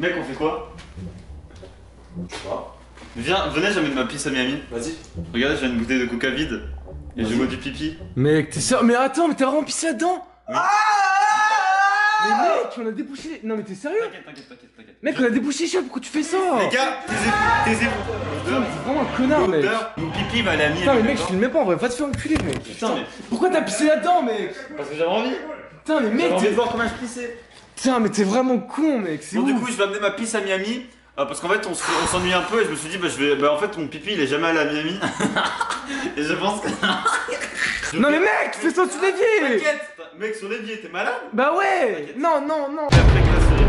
Mec, on fait quoi? Je sais pas. Viens, venez, j'amène ma pisse à Miami. Vas-y. Regardez, j'ai une bouteille de coca vide. Et je bois du pipi. Mec, t'es sérieux? Mais attends, mais t'as vraiment pissé là-dedans? Oui. Mais mec, on a débouché. Non, mais t'es sérieux? T'inquiète. Mec, on a débouché les chiottes, pourquoi tu fais ça? Les gars, taisez-vous. Putain, mais t'es vraiment un connard, mec. Mon pipi va aller à Miami. Putain, mais mec, je filmais pas, on va pas te faire enculer, mec. Putain, mais. Pourquoi t'as pissé là-dedans, mec? Parce que j'avais envie. Putain, mais mec, J'avais envie de t'es. voir comment je pissais. Putain, mais t'es vraiment con, mec. C'est Bon, ouf. du coup, je vais amener ma pisse à Miami. Parce qu'en fait, on s'ennuie un peu et je me suis dit, en fait, mon pipi il est jamais allé à Miami. Et je pense que. Non, mais mec, tu fais ça sous l'évier. T'inquiète, mec, sur l'évier, t'es malade? Bah ouais. Non. Et après, classe.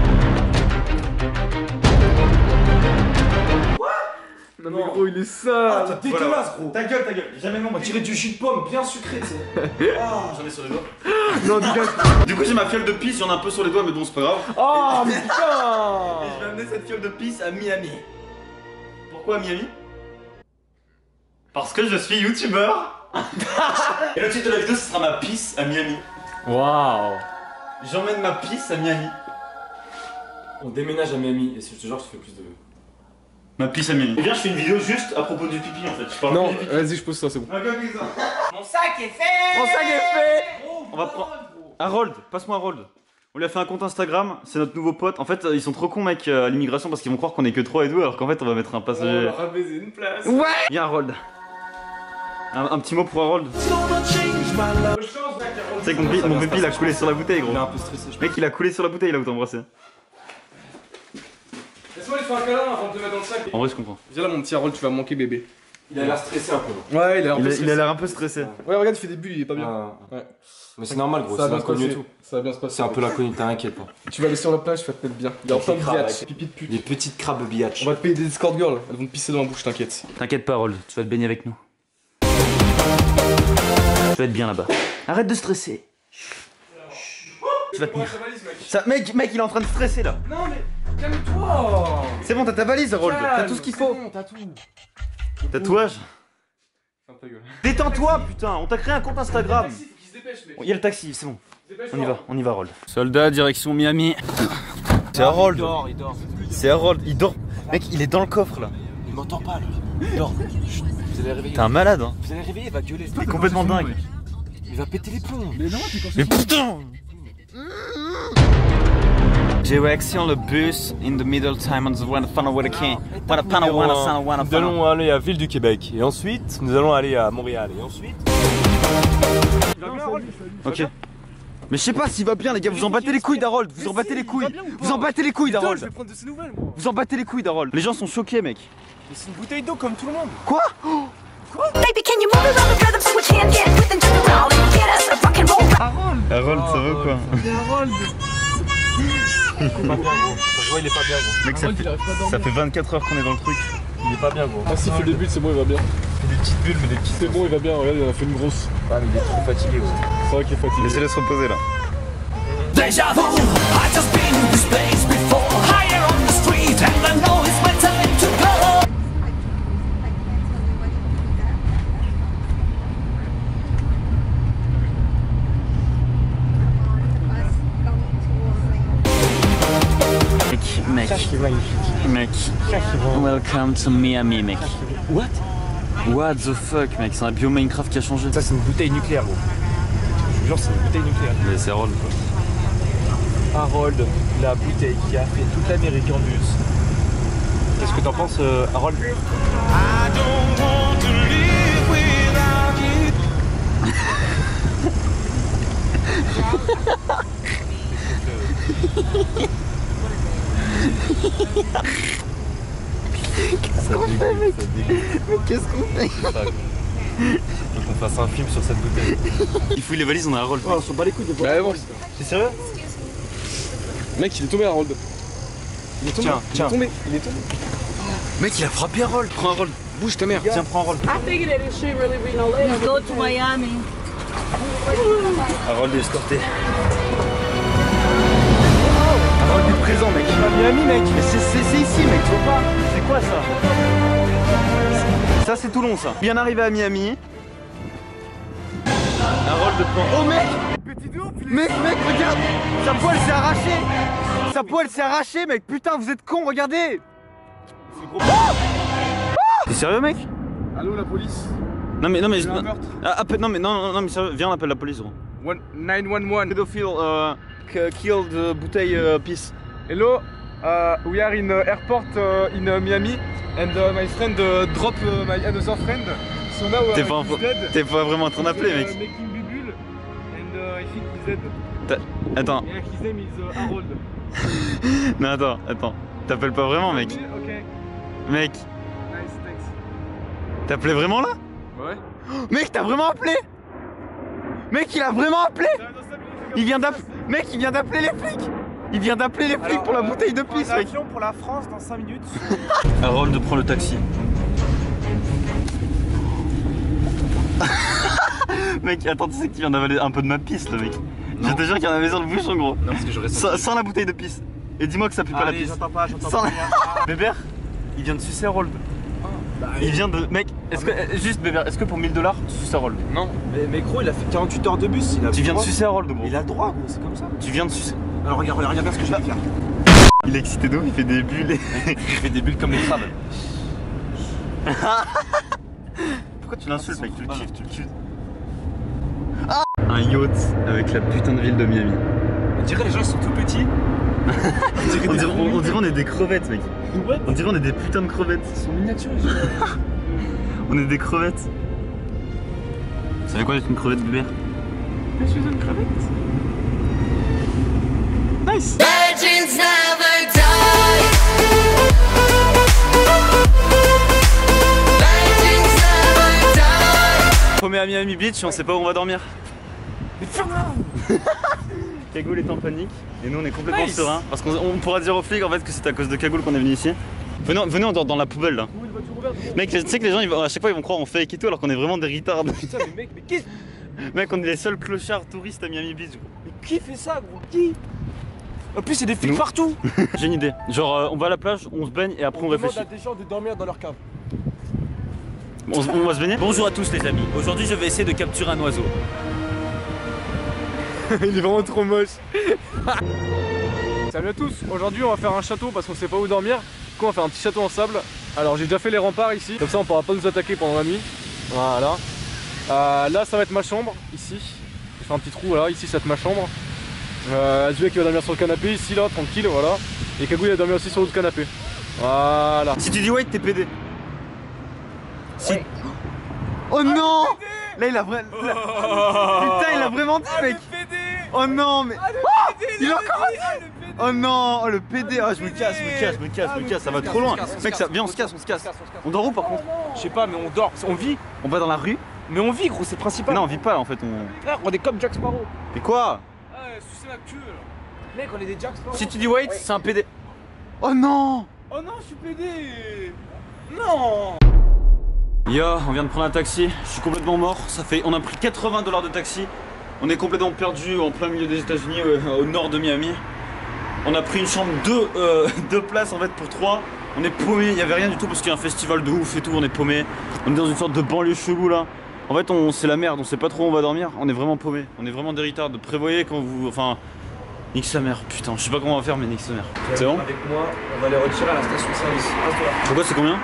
Non, mais gros, il est sale. T'es dégueulasse, gros. Ta gueule. Jamais non, On va tirer du jus de pomme bien sucré, tu sais. J'en ai sur les doigts. Non, dégage. Du coup, j'ai ma fiole de pisse, j'en ai un peu sur les doigts, mais bon, c'est pas grave. Oh, mais Et putain. je vais amener cette fiole de pisse à Miami. Pourquoi à Miami? Parce que je suis youtubeur. Et le titre de la vidéo, ce sera ma pisse à Miami. Waouh. J'emmène ma pisse à Miami. On déménage à Miami et si je te jure, je te fais plus de. Ma pisse à Miami. Viens, je fais une vidéo juste à propos du pipi en fait. Je parle Non, que du pipi. vas-y, je pose ça, c'est bon. Ok, ça. Mon sac est fait. Mon sac est fait. On va prendre. Harold, passe-moi Harold. On lui a fait un compte Instagram, c'est notre nouveau pote. En fait, ils sont trop cons, mec, à l'immigration parce qu'ils vont croire qu'on est que 3 et 2, alors qu'en fait, on va mettre un passager. On va baiser une place. Ouais. Viens, Harold. Un petit mot pour Harold. Tu sais que mon pipi il a coulé sur la bouteille, gros. Il est un peu stressé, je Mec, il a coulé sur la bouteille là où t'as embrassé. Laisse-moi lui faire un câlin avant de te mettre dans le sac. En vrai, je comprends. Viens là, mon petit Harold, tu vas me manquer, bébé. Il a l'air stressé un peu. Ouais, il a l'air un peu Il stressé. a l'air un peu stressé. Ouais, regarde, il fait des bulles, il est pas bien. Ah. Ouais. Mais c'est normal, gros, Ça va c'est bien se l'inconnu et passer. tout. Ça va bien se passer. C'est un peu l'inconnu, t'inquiète pas. Tu vas aller sur la plage, tu vas te mettre bien. Il y a plein de crabes, biatch, mec. pipi de pute. Les petites crabes biatch. On va te payer des escort girls, elles vont te pisser dans la bouche, t'inquiète. T'inquiète pas, Harold, tu vas te baigner avec nous. Tu vas être bien là-bas. Arrête de stresser. Tu vas tenir. Ça, mec, il est en train de stresser là. Non mais calme-toi. C'est bon, t'as ta valise, Harold. T'as tout ce qu'il faut. Bon, t'as tout. Tatouage. Ferme ta gueule. Détends-toi, putain. On t'a créé un compte Instagram. Taxi, faut qu'il se dépêche, mec. Il y a le taxi, c'est bon. Dépêche, On y va, Harold. Soldat, direction Miami. C'est Harold. Il dort. C'est Harold. Il dort. Mec, il est dans le coffre là. Il m'entend pas, lui. Il dort. Chut, vous allez réveiller. T'es un malade, hein. Vous allez réveiller, il va gueuler. Il est complètement dingue. Il va péter les plombs. Mais non, t'es Mais putain! Direction le bus in the middle time on the one funnel with a king. Nous allons aller à Ville du Québec et ensuite nous allons aller à Montréal et ensuite. Ok. Mais je sais pas s'il va bien les gars, vous en battez les couilles d'Harold, vous en battez les couilles. Vous en battez les couilles Je d'Harold. vais prendre de ses nouvelles, moi. Vous en battez les couilles d'Harold. Les gens sont choqués mec. Mais c'est une bouteille d'eau comme tout le monde. Quoi? Baby, can you move around the rhythm so we can get with and turn around and get us a rock and roll? Harold, ça va quoi? Harold. Il est pas bien gros. Je vois il est pas bien gros. Mec, Harold, il arrive pas à dormir. ça fait 24 heures qu'on est dans le truc. Il est pas bien gros. Ah si, il fait des bulles, c'est bon, il va bien. Il fait des petites bulles mais des petites. C'est bon, il va bien, regarde, il en a fait une grosse. Ah mais il est trop fatigué gros. C'est vrai qu'il est fatigué. Laissez-les se reposer là. Deja vu, I just been in this place before. Higher on the street, and I know it's my time to go. Mec, welcome to Miami, mec. What the fuck, mec, c'est un bio Minecraft qui a changé. Ça c'est une bouteille nucléaire gros. Je te jure c'est une bouteille nucléaire. Mais c'est Harold quoi. Harold, la bouteille qui a fait toute l'Amérique en bus. Qu'est-ce que t'en penses Harold? Qu'est-ce qu'on fait mec? Mais qu'est-ce qu'on fait? Faut qu'on fasse un film sur cette bouteille. Il fouille les valises, on a Harold. On s'en bat les couilles de Bah bon. T'es sérieux? Mec, il est tombé, Harold. Il est tombé. Tiens. Il est tombé. Mec, il a frappé Harold. Prends Harold. Bouge ta mère. Tiens, prends Harold. I figured that it shouldn't really be no less. Go to Miami. Harold est escorté. Harold est présent, mec. Miami mec. Mais c'est ici, mec, tu vois pas? C'est quoi ça? Ça, c'est Toulon, ça. Bien arrivé à Miami. Harold prend. Oh mec! Mec, regarde! Sa poêle s'est arrachée! Sa poêle s'est arrachée, mec! Putain, vous êtes cons, regardez! T'es sérieux, mec? Allô, la police? Non, mais. Il y a un meurtre. Non, mais sérieux, viens, on appelle la police, gros. 911. Pedophile killed bouteille piece. Hello, we are in airport in Miami, and my friend drop my another friend. So now T'es he's dead. T'es pas vraiment en train d'appeler, mec. Making bubble, and I think he's dead. Attends. Yeah, his name is Harold. Non, attends. T'appelles pas vraiment, mec. Ok. Mec, Nice, thanks. t'appelais vraiment là? Ouais. Mec, t'as vraiment appelé? Mec, il a vraiment appelé? Il vient d'appeler. Mec, il vient d'appeler les flics. Il vient d'appeler les flics pour la bouteille de pisse, mec. Avion pour la France dans 5 minutes. Harold prend le taxi. Mec, attends, tu sais que tu viens d'avaler un peu de ma pisse, là, mec. Je te jure qu'il y en avait sur le bouchon, gros. Non, parce que j'aurais Sans la bouteille de pisse. Et dis-moi que ça pue pas la pisse. J'entends pas. Sans la... Bébert, il vient de sucer Harold. Il vient de. Mec, est-ce que. Juste, Bébert, est-ce que pour 1000 $, tu suces Harold? Non, mais gros, il a fait 48 heures de bus. Tu viens de sucer Harold, gros. Il a le droit, gros, c'est comme ça. Tu viens de sucer. Alors regarde bien ce que je vais faire. Il est excité d'eau, il fait des bulles. Il fait des bulles comme les crabes. Pourquoi tu l'insultes, mec? Tu le kiffes, Ah, un yacht avec la putain de ville de Miami. On dirait les gens ils sont tout petits. On dirait on est des crevettes, mec. On dirait on est des putains de crevettes. Ils sont miniatures, On est des crevettes. Ça savez quoi d'être une crevette, Bébert? Je suis une crevette. Nice. Legends never die. Legends never die. On est à Miami Beach, on sait pas où on va dormir. Mais Cagoule est en panique et nous on est complètement serein parce qu'on pourra dire aux flics en fait que c'est à cause de Cagoule qu'on est venu ici. Venez, on dort dans la poubelle là. Mec, tu sais que les gens à chaque fois ils vont croire on fake et tout alors qu'on est vraiment des retards. Putain, mais mec, mais qu'est-ce. Mec, on est les seuls clochards touristes à Miami Beach, gros. Mais qui fait ça, gros? Qui? En plus, c'est des flics partout! J'ai une idée. Genre, on va à la plage, on se baigne et après on réfléchit. On demande à des gens de dormir dans leur cave. On va se baigner? Bonjour à tous les amis, aujourd'hui je vais essayer de capturer un oiseau. Il est vraiment trop moche. Salut à tous, aujourd'hui on va faire un château parce qu'on sait pas où dormir. Du coup on va faire un petit château en sable. Alors j'ai déjà fait les remparts ici, comme ça on pourra pas nous attaquer pendant la nuit. Voilà. Là ça va être ma chambre, ici. Je fais un petit trou, voilà, ici ça va être ma chambre. Azulek qui va dormir sur le canapé, ici là, tranquille, voilà. Et Kagou il va dormir aussi sur l'autre canapé. Voilà. Si tu dis ouais, t'es pédé. Si... Ouais. Oh non! Là il a vraiment... Putain il a vraiment dit mec! Oh non mais... Oh, il a encore dit! Oh non! Oh le PD! Oh je me casse, ça va trop loin! Mec ça... Viens on se casse. On dort où par contre? Je sais pas mais on dort, on vit. On va dans la rue? Mais on vit gros, c'est principal. Non on vit pas en fait, on... Frère, on est comme Jack Sparrow. Mais quoi? Ouais, sucer ma queue là. Mec, on est des Jack Sparrow. Si tu dis wait, c'est un PD. Oh non! Oh non, je suis PD. Non. Yo, on vient de prendre un taxi, je suis complètement mort. On a pris 80 $ de taxi. On est complètement perdu en plein milieu des États-Unis, au nord de Miami. On a pris une chambre deux places en fait pour 3. On est paumé, il y avait rien du tout parce qu'il y a un festival de ouf et tout, on est paumé. On est dans une sorte de banlieue chelou là. En fait, c'est la merde, on sait pas trop où on va dormir. On est vraiment paumé, on est vraiment des retards. Prévoyez quand vous... Enfin... Nique sa mère, putain, je sais pas comment on va faire mais nique sa mère. C'est bon? Avec moi, on va les retirer à la station service. Reste là. Pourquoi c'est combien?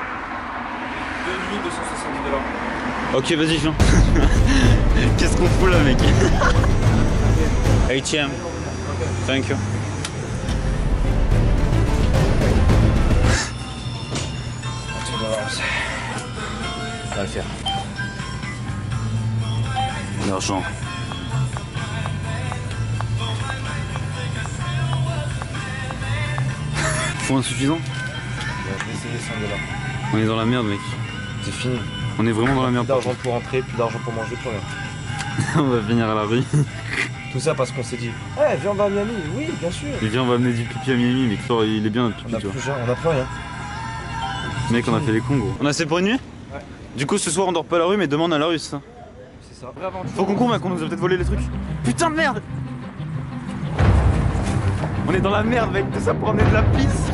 2270 $. Ok, vas-y, viens. Qu'est-ce qu'on fout là, mec? ATM. Thank you. On va le faire. L'argent. Fonds insuffisant? Je vais essayer 100 $. On est dans la merde, mec. C'est fini. On est vraiment dans la Plus merde. d'argent pour rentrer, plus d'argent pour manger, plus rien. On va venir à la rue. Tout ça parce qu'on s'est dit, ouais, viens, on va à Miami. Oui, bien sûr. Et viens, on va amener du pipi à Miami, mec. Il est bien notre pipi, tu vois. On a plus rien. Mec, on a fait les cons, gros. On a assez pour une nuit? Ouais. Du coup, ce soir, on dort pas à la rue, mais demain, on a la rue, c'est ça? C'est ça. Faut qu'on court, mec, on nous a peut-être volé les trucs. Putain de merde! On est dans la merde, mec, tout ça pour amener de la pisse.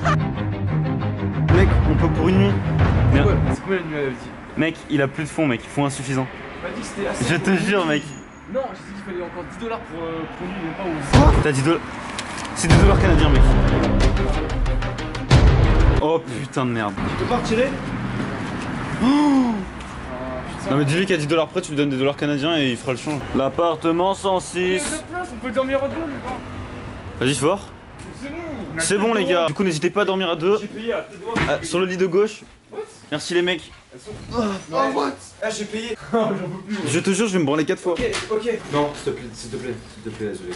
Mec, on peut pour une nuit. C'est combien la nuit, elle avait dit? Mec, il a plus de fond, mec, il faut insuffisant. Il m'a dit que c'était assez. Je te jure, mec. Non, j'ai dit qu'il fallait encore 10 $ pour lui, même pas où. Quoi? T'as 10 $? C'est des dollars canadiens, mec. Oh putain de merde. Tu peux pas retirer? Non mais dis-lui qu'à 10 $ près tu lui donnes des dollars canadiens et il fera le change. L'appartement 106. On peut dormir à deux, les gars. Vas-y fort. C'est bon les gars. Du coup n'hésitez pas à dormir à deux. J'ai payé à tes doigts. Sur le lit de gauche. Merci les mecs. Oh what? Ah j'ai payé. J'en peux plus. Je te jure je vais me branler 4 fois. Ok. Non, s'il te plaît, Zodek.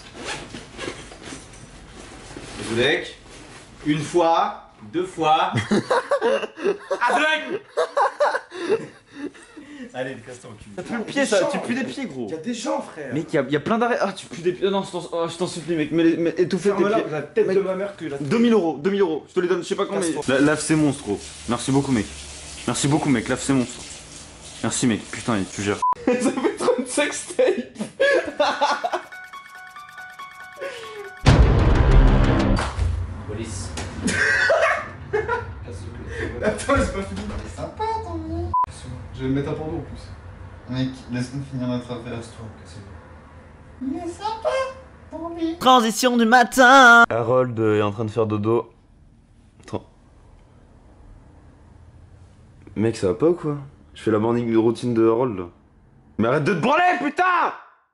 Zodek. Une fois, 2 fois. Zodek. Allez, casse-toi en cul. Ça pue le pied ça, tu pues des pieds gros. Y'a des gens frère. Mec y a plein d'arrêts. Ah tu pues des pieds. Non je t'en supplie mec, mais étouffe tes Ferme-la, pieds. la tête de ma mère que la 2000 €, 2000 €, je te les donne, je sais pas combien. Lave c'est monstre gros. Merci beaucoup mec. Merci beaucoup mec, lave c'est monstre. Merci mec, putain tu gères. Ça fait trop une sextape. police. Attends, c'est pas fini. C'est sympa ton nom. Je vais me mettre un bandeau en plus. Mec, laisse-nous finir notre affaire. Il est sympa ton lit. Transition du matin. Harold est en train de faire dodo. Attends. Mec, ça va pas ou quoi? Je fais la morning routine de Harold là. Mais arrête de te branler, putain!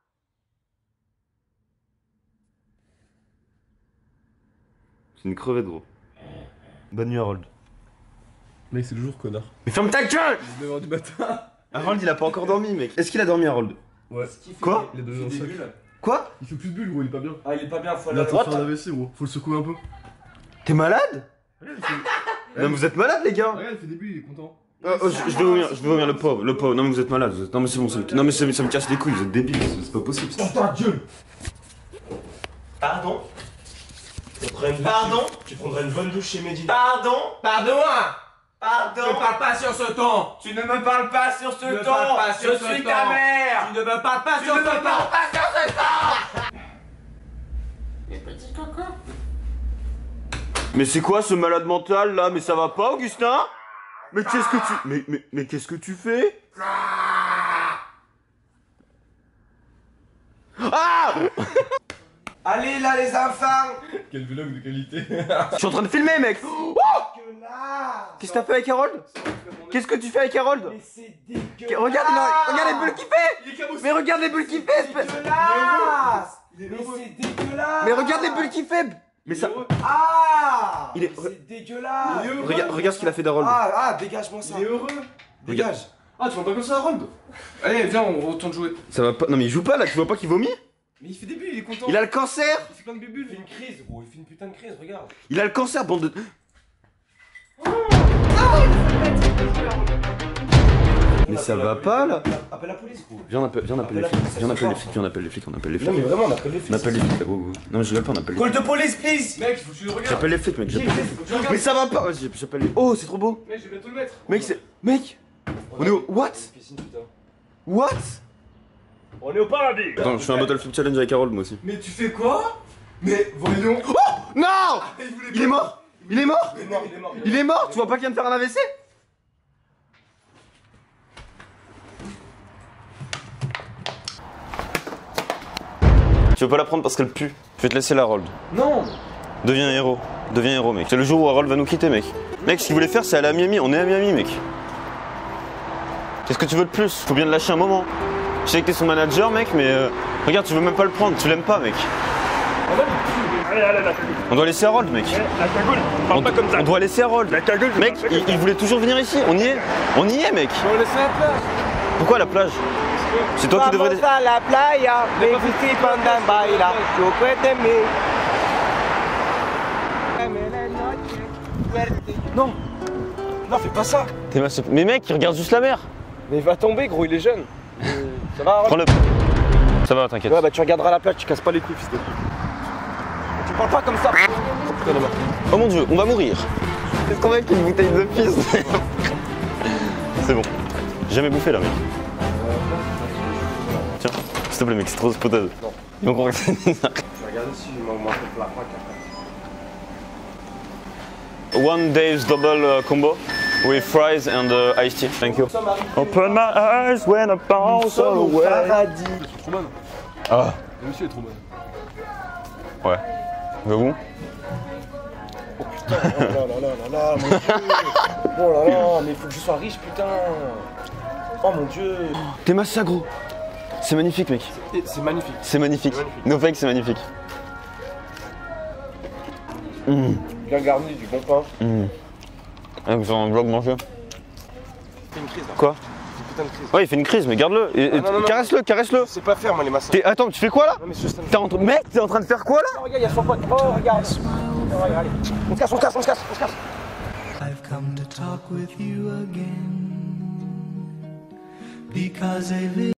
C'est une crevette, gros. Bonne nuit, Harold. Mec, c'est le jour, connard. Mais ferme ta gueule! 19h du matin. Harold, il a pas encore dormi, mec. Est-ce qu'il a dormi, Harold? Ouais. Quoi? Il est devenu un sac. Quoi? Il fait plus de bulles, gros, il est pas bien. Ah, il est pas bien, faut Il a aller. fait un AVC, gros. Faut le secouer un peu. T'es malade? Regarde, il fait... Non, mais vous êtes malade, les gars! Regarde, il fait des bulles, il est content. Je vais vomir, le pauvre. Non, mais vous êtes malade. Non, mais c'est bon, ça me casse les couilles, vous êtes débiles, c'est pas possible ça. Ta gueule. Pardon. Pardon. Tu prendrais une bonne douche chez Medina. Pardon. Pardon. Pardon. Ne parle pas sur ce ton. Tu ne me parles pas sur ce ton. Je suis ta mère. Tu ne me parles pas sur ce ton. Les petits cocos. Mais c'est quoi ce malade mental là? Mais ça va pas, Augustin? Mais qu'est-ce que tu... Mais qu'est-ce que tu fais? Ah! Allez là les enfants. Quel vlog de qualité. Je suis en train de filmer, mec! Oh! Qu'est-ce que t'as fait avec Harold? Qu'est-ce que tu fais avec Harold? Mais c'est dégueulasse. Regarde les bulles qu'il fait! Mais regarde les bulles qu'il fait! Dégueulasse. Mais c'est dégueulasse. Mais regarde les bulles qu'il fait! Mais ça... Ah. Il est... C'est dégueulasse. Regarde ce qu'il a fait d'Harold. Ah, dégage-moi ça. Il est heureux. Dégage. Ah, tu vois pas comme ça, Harold? Allez, viens, on retourne jouer. Ça va pas... Non mais il joue pas là, tu vois pas qu'il vomit? Mais il fait des bulles, il est content. Il a le cancer! Il fait plein de bulles. Il fait une crise, gros. Il fait une putain de crise, regarde. Il a le cancer, bande de... Mais ça va pas là? Appelle la police, gros. Viens on appelle les flics, on appelle les flics. Non mais vraiment, on appelle les flics. On appelle les flics, gros. Non je rigole pas, on appelle les Call flics. de police, please. Mec, faut que tu le regardes. J'appelle les flics, mec, j'appelle les flics. Mais ça va pas! Vas-y, j'appelle les... Oh, c'est trop beau! Mec, je vais bientôt le mettre. Mec, c'est... Mec! On est au... What? What? On est au paradis. Attends, je fais un Battle Flip Challenge avec Harold, moi aussi. Mais tu fais quoi? Mais voyons. Oh! Non! Il est mort! Il est mort! Il est mort, il est mort. Il est mort! Tu vois pas qu'il vient de faire un AVC? Tu veux pas la prendre parce qu'elle pue. Je vais te laisser la Harold. Non. Deviens un héros. Deviens un héros, mec. C'est le jour où Harold va nous quitter, mec. Mec, ce qu'il voulait faire, c'est aller à Miami. On est à Miami, mec. Qu'est-ce que tu veux de plus? Faut bien le lâcher un moment. Je sais que t'es son manager, mec, mais regarde, tu veux même pas le prendre. Tu l'aimes pas, mec. On doit laisser Harold, mec. La cagoule, parle pas comme ça. On doit laisser Harold. La cagoule, mec, il voulait toujours venir ici. On y est. On y est, mec. On va laisser la plage. Pourquoi la plage? C'est toi qui devrais... a la playa, baby, si pandan baila, suéltame. Non. Non, fais pas ça. Mais mec, il regarde juste la mer. Mais il va tomber, gros, il est jeune. Ça va, Harold? Prends-le. Ça va, t'inquiète. Ouais, bah tu regarderas la plage, tu casses pas les couilles, fils de pute. Tu parles pas comme ça. Oh mon dieu, on va mourir. Qu'est-ce qu'on a avec une bouteille de pisse? C'est bon. J'ai jamais bouffé là, mec. Tiens, s'il te plaît, mec, c'est trop spotade. Non. Donc on va faire Tu regardes si je m'en fait la plaque après. One day's double combo. with fries and iced tea. Thank you. Open my eyes when I bounce away. Paradis. Trop bon. Ah. Le monsieur est trop bon. Ouais. J'avoue. Oh putain, oh là, mon dieu. Oh là là, mais faut que je sois riche, putain. Oh mon dieu. T'es massa gros. C'est magnifique, mec. C'est magnifique. C'est magnifique. No fake, c'est magnifique. Bien garni, du bon pain. Ah, vous avez un vlog manger. Il fait une crise là. Quoi? C'est une putain de crise. Ouais, il fait une crise, mais garde-le. Non. Caresse-le. Je sais pas faire, moi, les massages. Attends, tu fais quoi là? Non, mais c'est juste un... Mec, t'es en train de faire quoi là? Oh, regarde, il y a son pote. Oh, regarde. Oh, regarde, allez. On se casse. I've come to talk with you again because I live